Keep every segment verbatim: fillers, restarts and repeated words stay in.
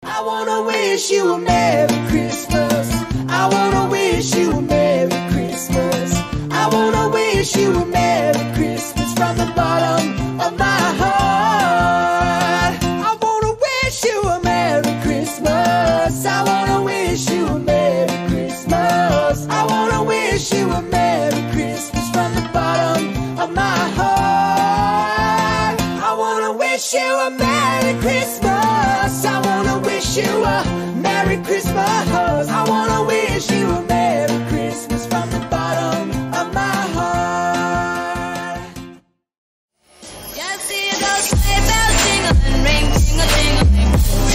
I wanna wish you a Merry Christmas. I wanna wish you a Merry Christmas. I wanna wish you a Merry Christmas from the bottom of my heart. I wanna wish you a Merry Christmas. I wanna wish you a Merry Christmas. I wanna wish you a Merry Christmas from the bottom of my heart. I wanna wish you a Merry Christmas. I wanna wish you a Merry Christmas. I wanna wish you a Merry Christmas from the bottom of my heart. Just see those sleigh bells jingling, ring, ting-a-ting-a-ling.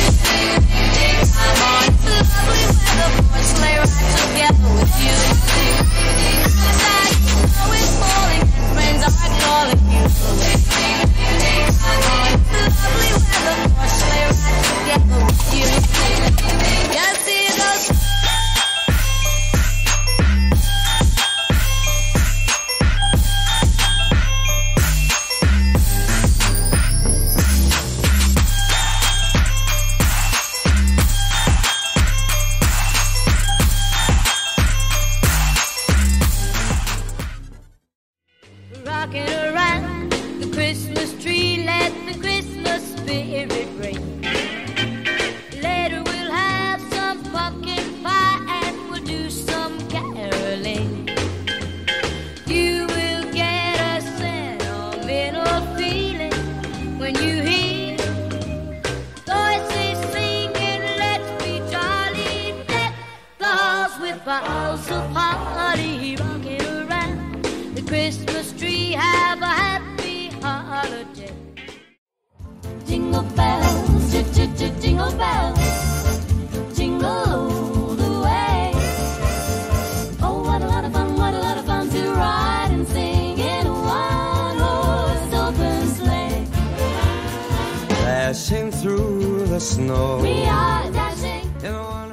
I'm on the lovely weather for a sleigh ride together with you. Outside, the snow is falling and friends are calling you. I'm on the lovely weather for a sleigh ride together with you. Just see those. Rocking around the Christmas tree, let the Christmas spirit ring. Later we'll have some pumpkin pie and we'll do some caroling. You will get a sentimental feeling when you hear voices singing, let's be jolly, deck the halls with boughs of holly. Rocking around the Christmas tree, have a happy holiday. Jingle bells, j-j-j-jingle bells, jingle all the way. Oh, what a lot of fun, what a lot of fun to ride and sing in a one-horse open sleigh. Dashing through the snow, We are dashing in a one